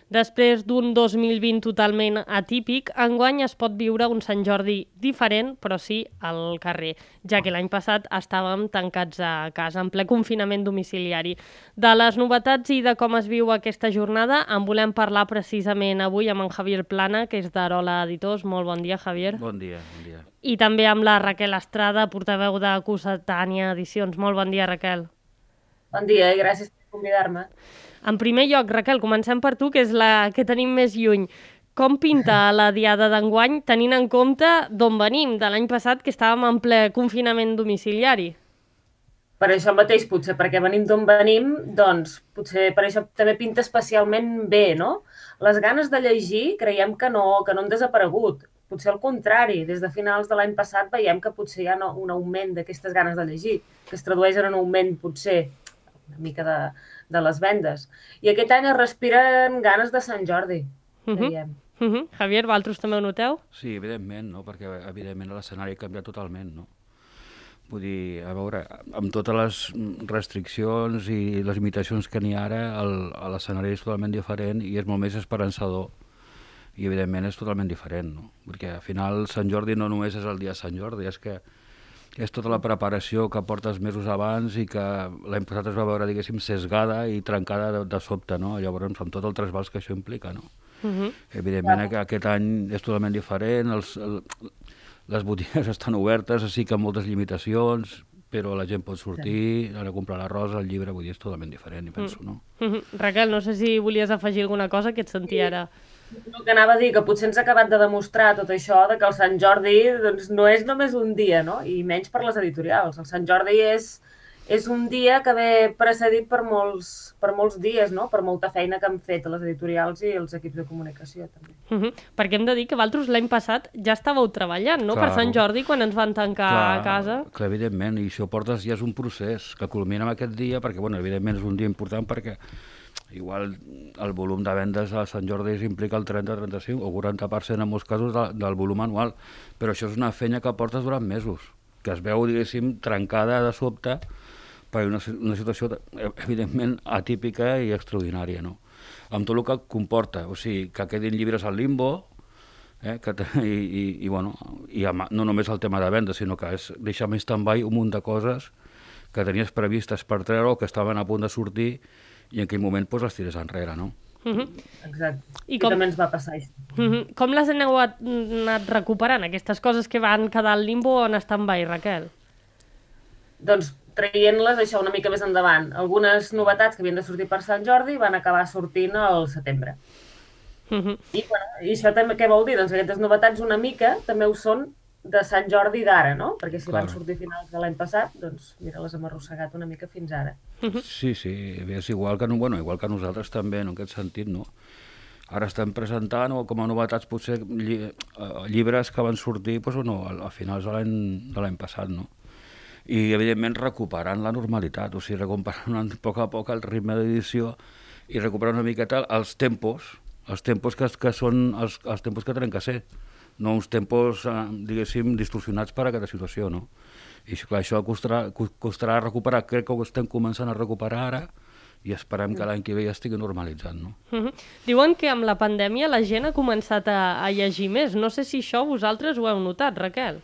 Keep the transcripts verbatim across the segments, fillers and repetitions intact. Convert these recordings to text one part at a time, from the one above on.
Després d'un dos mil vint totalment atípic, enguany es pot viure un Sant Jordi diferent, però sí al carrer, ja que l'any passat estàvem tancats a casa, en ple confinament domiciliari. De les novetats i de com es viu aquesta jornada en volem parlar precisament avui amb en Javier Plana, que és d'Arola Editors. Molt bon dia, Javier. Bon dia, bon dia. I també amb la Raquel Estrada, portaveu de Cossetània Edicions. Molt bon dia, Raquel. Bon dia i gràcies per convidar-me. En primer lloc, Raquel, comencem per tu, que és la que tenim més lluny. Com pinta la diada d'enguany, tenint en compte d'on venim, de l'any passat, que estàvem en ple confinament domiciliari? Per això mateix, potser perquè venim d'on venim, doncs potser per això també pinta especialment bé, no? Les ganes de llegir creiem que no, que no han desaparegut. Potser al contrari, des de finals de l'any passat veiem que potser hi ha un augment d'aquestes ganes de llegir, que es tradueix en un augment potser una mica de, de les vendes. I aquest any es respiren ganes de Sant Jordi, creiem. Uh -huh. Uh -huh. Javier, vosaltres també ho noteu? Sí, evidentment, no? Perquè evidentment l'escenari ha canviat totalment, no? Vull dir, a veure, amb totes les restriccions i les limitacions que n'hi ha ara, l'escenari és totalment diferent i és molt més esperançador. I evidentment és totalment diferent, no? Perquè al final Sant Jordi no només és el dia de Sant Jordi, és que és tota la preparació que portes mesos abans i que l'any passat es va veure, diguéssim, sesgada i trencada de, de sobte, no? Llavors, amb tot el trasbals que això implica, no? Uh -huh. Evidentment que aquest any és totalment diferent, els, el, les botigues estan obertes, sí que amb moltes limitacions, però la gent pot sortir, anar a comprar l'arròs, el llibre, vull dir, és totalment diferent, i penso, no? Uh -huh. Raquel, no sé si volies afegir alguna cosa que et sentia ara. El que anava a dir, que potser ens ha acabat de demostrar tot això, de que el Sant Jordi doncs, no és només un dia, no? I menys per les editorials. El Sant Jordi és, és un dia que ve precedit per molts, per molts dies, no? Per molta feina que han fet les editorials i els equips de comunicació, també. Uh -huh. Perquè hem de dir que vosaltres l'any passat ja estàveu treballant, no? Claro. Per Sant Jordi, quan ens van tancar clar, a casa. Clar, evidentment, i això portes ja és un procés que culmina amb aquest dia, perquè, bueno, evidentment és un dia important perquè igual el volum de vendes a Sant Jordi implica el trenta, trenta-cinc o quaranta per cent en molts casos de, del volum anual, però això és una feina que portes durant mesos, que es veu, diguéssim, trencada de sobte per una, una situació evidentment atípica i extraordinària, no? Amb tot el que comporta, o sigui, que quedin llibres al limbo, eh, que, i, i, i, bueno, i no només el tema de vendes, sinó que és deixar més stand-by un munt de coses que tenies previstes per treure o que estaven a punt de sortir i en aquell moment pues, les tires enrere, no? Uh -huh. Exacte. I, com... I també ens va passar això. Uh -huh. Com les aneu anat recuperant, aquestes coses que van quedar al limbo o en stand-by, Raquel? Doncs traient-les això una mica més endavant. Algunes novetats que havien de sortir per Sant Jordi van acabar sortint al setembre. Uh -huh. I, bueno, I això també què vol dir? Doncs aquestes novetats una mica també ho són de Sant Jordi d'ara, no? Perquè si claro. van sortir a finals de l'any passat, doncs mira, les hem arrossegat una mica fins ara. Sí, sí, és igual que, bueno, igual que nosaltres també, en aquest sentit, no? Ara estem presentant o com a novetats potser lli llibres que van sortir doncs, no, a finals de l'any passat, no? I evidentment recuperant la normalitat, o sigui, recuperant a poc a poc el ritme d'edició i recuperant una miqueta els tempos, els tempos que, que són els, els tempos que tenen que ser, no uns tempos, eh, diguéssim, distorsionats per a aquesta situació, no? I clar, això costarà, costarà recuperar, crec que ho estem començant a recuperar ara i esperem que l'any que ve ja estigui normalitzat, no? Uh -huh. Diuen que amb la pandèmia la gent ha començat a, a llegir més. No sé si això vosaltres ho heu notat, Raquel.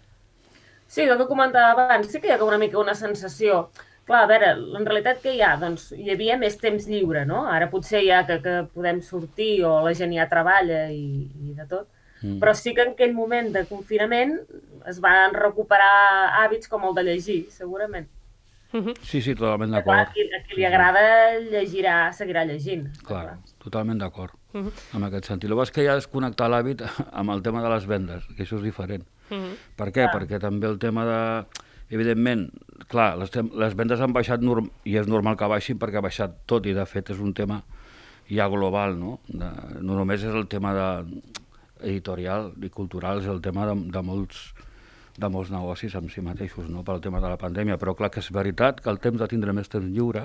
Sí, el que comentava abans, sí que hi ha una mica una sensació. Clar, a veure, en realitat què hi ha? Doncs hi havia més temps lliure, no? Ara potser ja que, que podem sortir o la gent ja treballa i, i de tot. Mm. Però sí que en aquell moment de confinament es van recuperar hàbits com el de llegir, segurament. Sí, sí, totalment d'acord. A qui, a qui li agrada llegirà, seguirà llegint. Clar, clar. Totalment d'acord, uh -huh. en aquest sentit. El que és que ja és connectar l'hàbit amb el tema de les vendes, que això és diferent. Uh -huh. Per què? Clar. Perquè també el tema de... Evidentment, clar, les, les vendes han baixat i és normal que baixin perquè ha baixat tot i de fet és un tema ja global, no? De, no només és el tema de editorial i cultural, és el tema de, de, molts, de molts negocis en si mateixos, no? Pel tema de la pandèmia, però clar que és veritat que el temps de tindre més temps lliure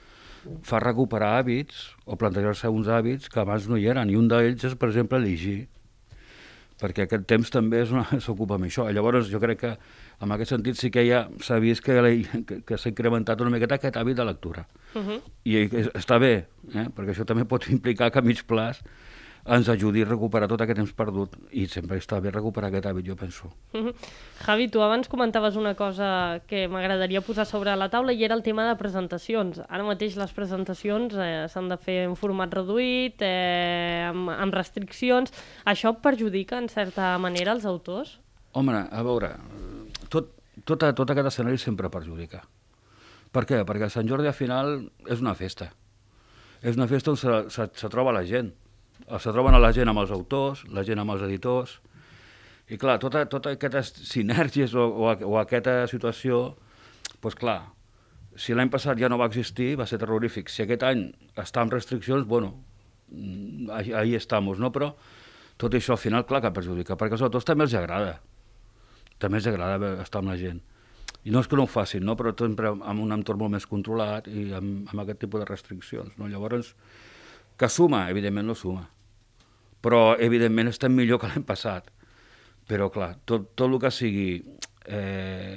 fa recuperar hàbits o plantejar-se uns hàbits que abans no hi eren, i un d'ells és, per exemple, llegir. perquè aquest temps també s'ocupa amb això. Llavors jo crec que en aquest sentit sí que ja s'ha vist que, que, que s'ha incrementat una miqueta aquest hàbit de lectura. Uh -huh. I està bé, eh? Perquè això també pot implicar que a mig plaç ens ajudi a recuperar tot aquest temps perdut, i sempre està bé recuperar aquest hàbit, jo penso. Uh -huh. Javi, tu abans comentaves una cosa que m'agradaria posar sobre la taula, i era el tema de presentacions. Ara mateix les presentacions eh, s'han de fer en format reduït, eh, amb, amb restriccions. Això perjudica, en certa manera, els autors? Home, a veure, tot, tot, tot aquest escenari sempre perjudica. Per què? Perquè Sant Jordi al final és una festa. És una festa on se, se, se troba la gent. Se troben a la gent amb els autors, la gent amb els editors, i clar, tota, tota aquestes sinergies o, o, o aquesta situació, doncs clar, si l'any passat ja no va existir, va ser terrorífic. Si aquest any està amb restriccions, bueno, ahí, ahí estamos, no? Però tot això al final, clar que perjudica, perquè als autors també els agrada, també els agrada estar amb la gent. I no és que no ho facin, no? Però sempre amb un entorn molt més controlat i amb, amb aquest tipus de restriccions, no? Llavors, que suma, evidentment no suma. Però, evidentment, estem millor que l'any passat. Però, clar, tot, tot el que sigui eh,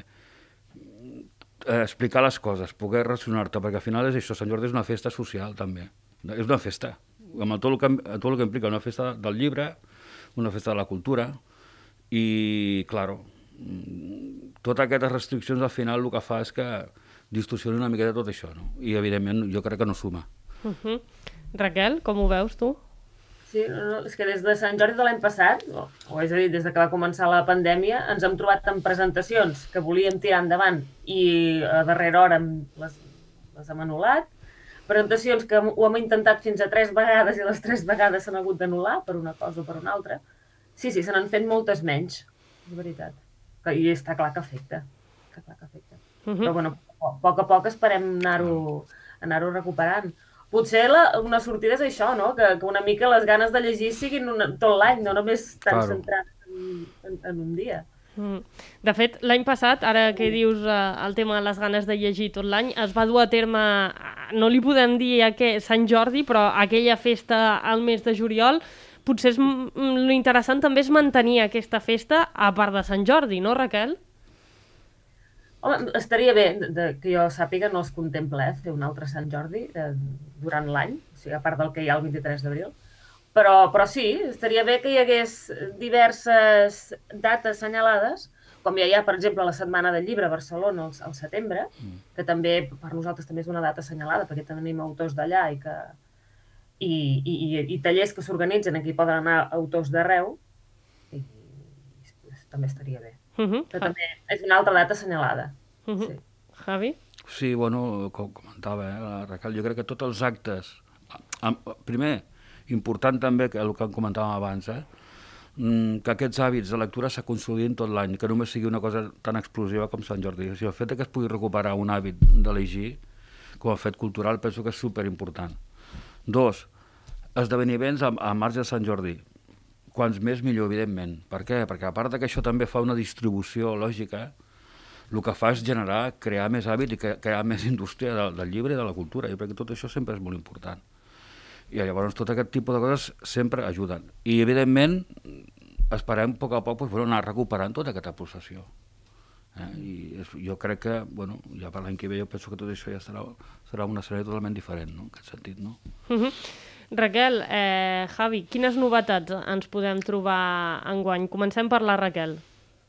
eh, explicar les coses, poder relacionar-te, perquè al final és això, Sant Jordi és una festa social, també. És una festa, amb tot el que, tot el que implica una festa del llibre, una festa de la cultura, i, clar, totes aquestes restriccions al final el que fa és que distorsioni una miqueta tot això, no? I, evidentment, jo crec que no suma. Uh-huh. Raquel, com ho veus, tu? Sí, no, és que des de Sant Jordi de l'any passat, o, o és a dir, des que va començar la pandèmia, ens hem trobat amb presentacions que volíem tirar endavant i a darrera hora les, les hem anul·lat, presentacions que ho hem intentat fins a tres vegades i les tres vegades s'han hagut d'anul·lar per una cosa o per una altra. Sí, sí, se n'han fet moltes menys, és veritat. I està clar que afecta, que clar que afecta. Uh -huh. Però, bueno, a poc a poc esperem anar-ho anar-ho recuperant. Potser la, una sortida és això, no? Que, que una mica les ganes de llegir siguin una, tot l'any, no només tan claro. Centrades en, en, en un dia. Mm. De fet, l'any passat, ara que dius uh, el tema de les ganes de llegir tot l'any, es va dur a terme, no li podem dir a què, Sant Jordi, però aquella festa al mes de juliol. Potser és, l'interessant també és mantenir aquesta festa a part de Sant Jordi, no, Raquel? Home, estaria bé, de, que jo sàpiga, no es contempla eh, fer un altre Sant Jordi eh, durant l'any, o sigui, a part del que hi ha el vint-i-tres d'abril. Però, però sí, estaria bé que hi hagués diverses dates assenyalades, com ja hi ha, per exemple, la Setmana del Llibre a Barcelona al, al setembre, mm. que també per nosaltres també és una data assenyalada, perquè tenim autors d'allà i que i, i, i tallers que s'organitzen en què hi poden anar autors d'arreu, i, i, i també estaria bé. Uh -huh. Que també és una altra data assenyalada. Uh -huh. Sí. Javi? Sí, bueno, com comentava, eh, la Raquel, jo crec que tots els actes... Primer, important també, que el que comentàvem abans, eh, que aquests hàbits de lectura se consolidin tot l'any, que només sigui una cosa tan explosiva com Sant Jordi. O sigui, el fet que es pugui recuperar un hàbit de llegir com a fet cultural penso que és superimportant. Dos, esdeveniments a, a marge de Sant Jordi. Quants més millor, evidentment. Per què? Perquè a part que això també fa una distribució lògica, el que fa és generar, crear més hàbit i crear més indústria del, del llibre i de la cultura. Jo crec que tot això sempre és molt important. I llavors tot aquest tipus de coses sempre ajuden. I evidentment esperem a poc a poc pues, bueno, anar recuperant tota aquesta possessió. Eh? I és, jo crec que, bueno, ja per l'any que ve jo penso que tot això ja serà, serà una sèrie totalment diferent, no? En aquest sentit, no? Uh-huh. Raquel, eh, Javi, quines novetats ens podem trobar enguany? Comencem per la Raquel.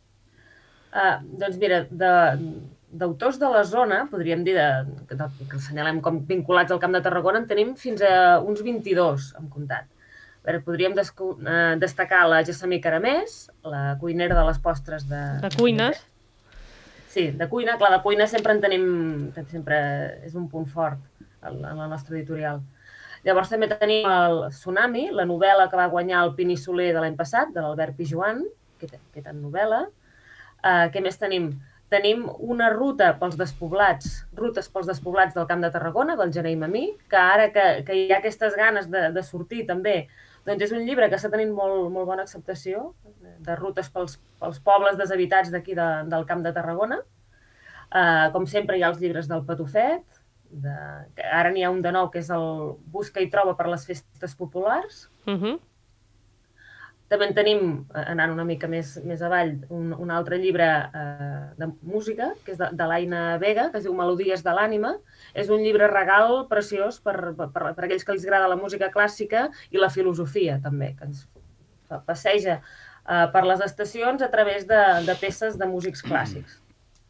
Uh, doncs mira, d'autors de, de la zona, podríem dir, de, de, que assenyalem com vinculats al Camp de Tarragona, en tenim fins a uns vint-i-dos, hem comptat. A veure, podríem descu, uh, destacar la Gessamí Caramés, la cuinera de les postres de... De cuines. Sí, de cuina. Clar, de cuina sempre en tenim... Sempre és un punt fort en la nostra editorial. Llavors també tenim el Tsunami, la novel·la que va guanyar el Pini Soler de l'any passat, de l'Albert Pijoan, aquesta novel·la. Uh, què més tenim? Tenim una ruta pels despoblats, rutes pels despoblats del Camp de Tarragona, del Gener i Mamí, que ara que, que hi ha aquestes ganes de, de sortir també, doncs és un llibre que està tenint molt, molt bona acceptació, de rutes pels, pels pobles deshabitats d'aquí de, del Camp de Tarragona. Uh, com sempre hi ha els llibres del Patufet, de, ara n'hi ha un de nou que és el Busca i troba per les festes populars. Uh-huh. També en tenim, anant una mica més, més avall, un, un altre llibre eh, de música, que és de, de l'Aina Vega, que es diu Melodies de l'ànima. És un llibre regal preciós per, per, per aquells que els agrada la música clàssica i la filosofia, també, que ens passeja eh, per les estacions a través de, de peces de músics clàssics.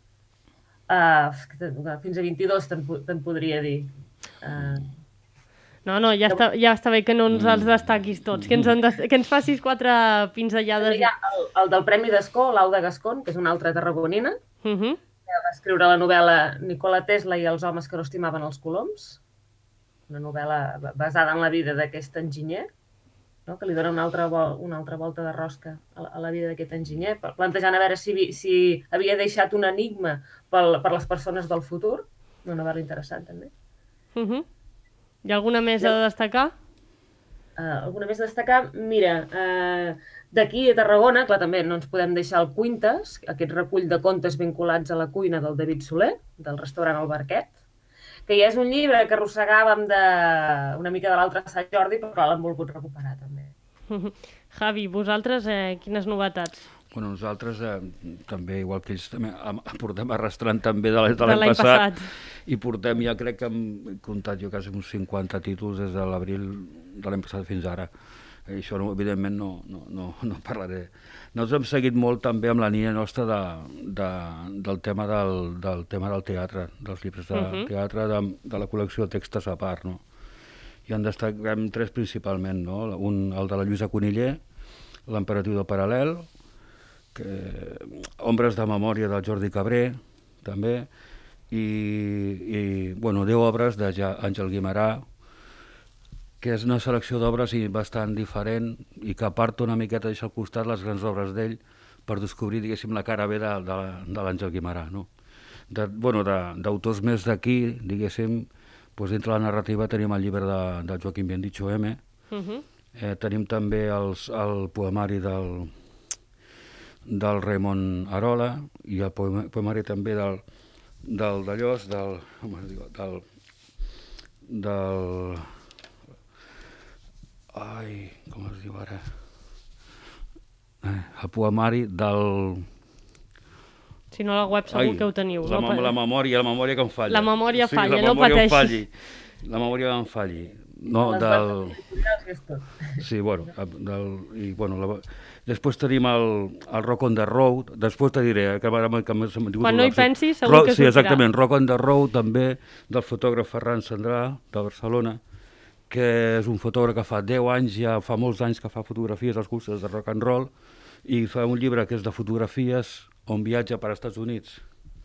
Uh, fins a vint-i-dos te'n podria dir. Uh, No, no, ja està, ja està bé que no ens els destaquis tots, que ens, en des... que ens facis quatre pinzellades. Hi ha el, el del Premi d'Escó, l'Auda Gascon, que és una altra tarragonina, uh -huh. que va escriure la novel·la Nikola Tesla i els homes que no estimaven els coloms, una novel·la basada en la vida d'aquest enginyer, no? Que li dona una altra, vol, una altra volta de rosca a la, a la vida d'aquest enginyer, plantejant a veure si, si havia deixat un enigma per, per les persones del futur. Una novel·la interessant, també. Uh -huh. Hi ha alguna més a destacar? Uh, alguna més a destacar? Mira, uh, d'aquí a Tarragona, clar, també no ens podem deixar el Cuintes, aquest recull de contes vinculats a la cuina del David Soler, del restaurant El Barquet, que ja és un llibre que arrossegàvem de, una mica de l'altre Sant Jordi, però l'hem volgut recuperar, també. Javi, vosaltres, eh, quines novetats? Bueno, nosaltres eh, també, igual que ells, també portem arrastrant també de l'any passat, passat i portem, ja crec que hem comptat jo quasi uns cinquanta títols des de l'abril de l'any passat fins ara. I això, no, evidentment, no, no, no, no parlaré. Nosaltres hem seguit molt també amb la línia nostra de, de, del, tema del, del tema del teatre, dels llibres de uh -huh. teatre, de, de la col·lecció de textos a part, no? I en destaquem tres principalment, no? Un, el de la Lluïsa Coniller, l'Emperatiu del Paral·lel, que, Ombres de memòria del Jordi Cabré, també, i, i bueno, deu obres d'Àngel Guimerà, que és una selecció d'obres bastant diferent i que aparta una miqueta, deixa al costat les grans obres d'ell per descobrir, diguéssim, la cara B de, de, de l'Àngel Guimerà, no? De, bueno, d'autors més d'aquí, diguéssim, doncs dintre la narrativa tenim el llibre de, de Joaquim Biendicho M, uh -huh. eh, tenim també els, el poemari del del Raimon Arola i el poemari també del del d'allòs, del com es diu, del del ai, com es diu ara eh, el poemari del si no a la web segur ai, que ho teniu la, no? la memòria, la memòria que em falla la memòria sí, falla, la no memòria pateixi la memòria que em falli no, del... Sí, bueno, del... i, bueno la... després tenim el, el Rock on the Road, després te diré, que ara que quan no hi pensis segur Ro... que sí, exactament, Rock on the Road també, del fotògraf Ferran Sandrà, de Barcelona, que és un fotògraf que fa deu anys, ja fa molts anys que fa fotografies als cursos de rock and roll, i fa un llibre que és de fotografies on viatja per als Estats Units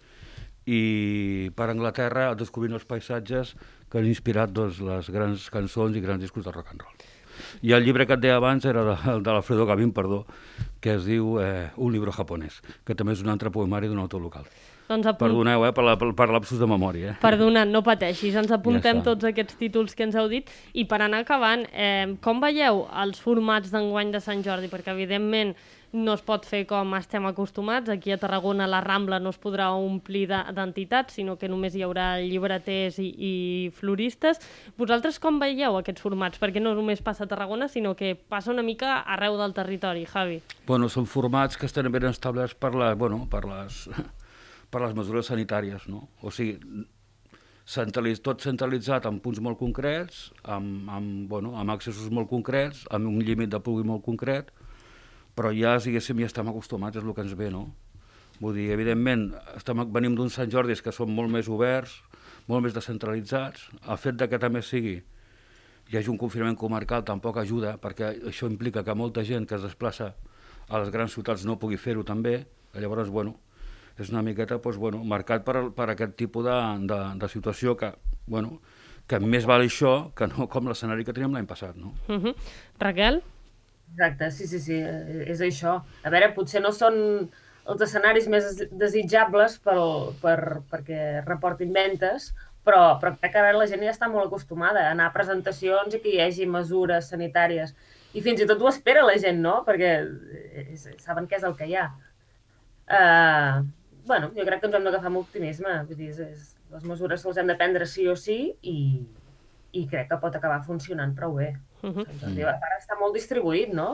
i per Anglaterra descobrint els paisatges que han inspirat doncs, les grans cançons i grans discos de rock and roll. I el llibre que et deia abans era de, de l'Alfredo Gavín, perdó, que es diu eh, Un libro japonès, que també és un altre poemari d'un autor local. Doncs apunt... Perdoneu, eh, per, la, per lapsus de memòria. Eh? Perdona, no pateixis, ens apuntem ja tots aquests títols que ens heu dit. I per anar acabant, eh, com veieu els formats d'enguany de Sant Jordi? Perquè, evidentment, no es pot fer com estem acostumats. Aquí a Tarragona la Rambla no es podrà omplir d'entitats, sinó que només hi haurà llibreters i, i floristes. Vosaltres com veieu aquests formats? Perquè no només passa a Tarragona, sinó que passa una mica arreu del territori, Javi. Bueno, són formats que estan ben establerts per, la, bueno, per, les, per les mesures sanitàries, no? O sigui, centraliz, tot centralitzat en punts molt concrets, amb, amb, bueno, amb accessos molt concrets, amb un límit de públic molt concret, però ja, diguéssim, ja estem acostumats, és el que ens ve, no? Vull dir, evidentment, estem, venim d'uns Sant Jordis que són molt més oberts, molt més descentralitzats. El fet de que també sigui, hi hagi un confinament comarcal tampoc ajuda, perquè això implica que molta gent que es desplaça a les grans ciutats no pugui fer-ho també. Llavors, bueno, és una miqueta doncs, bueno, marcat per, per aquest tipus de, de, de situació que, bueno, que més val això que no com l'escenari que teníem l'any passat, no? Uh-huh. Raquel? Exacte, sí, sí, sí, és això. A veure, potser no són els escenaris més desitjables per, per, perquè reportin ventes, però, però crec que ara la gent ja està molt acostumada a anar a presentacions i que hi hagi mesures sanitàries. I fins i tot ho espera la gent, no? Perquè saben què és el que hi ha. Uh, bueno, jo crec que ens hem d'agafar amb optimisme. Vull dir, és, és, les mesures se les hem de prendre sí o sí i, i crec que pot acabar funcionant prou bé. Uh-huh. Doncs, ara està molt distribuït, no?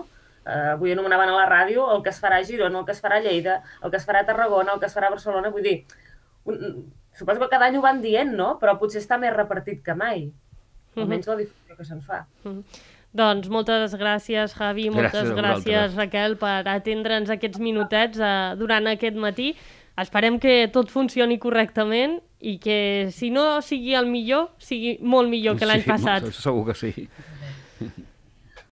eh, avui anomenaven a la ràdio el que es farà a Girona, el que es farà a Lleida, el que es farà a Tarragona, el que es farà a Barcelona, vull dir, un, suposo que cada any ho van dient, no? Però potser està més repartit que mai, almenys la difusió que se'n fa. Mm. Doncs moltes gràcies, Javi, moltes gràcies, gràcies Raquel, per atendre'ns aquests minutets eh, durant aquest matí. Esperem que tot funcioni correctament i que, si no sigui el millor, sigui molt millor que l'any sí, passat. Segur que sí.